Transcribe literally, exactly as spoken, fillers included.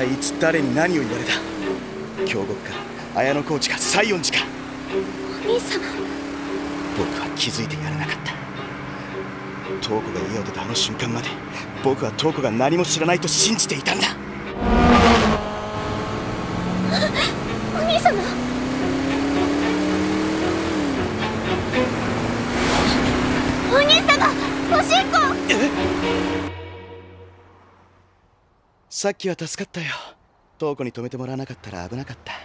体いつ誰に何を言われた。京極か綾野コーチか西園寺か。 お兄様。 僕は気づいてやれなかった。瞳子が家を出たあの瞬間まで僕は瞳子が何も知らないと信じていたんだ。 お兄様。お兄様、おしっこ。 え？さっきは助かったよ。瞳子に止めてもらわなかったら危なかった。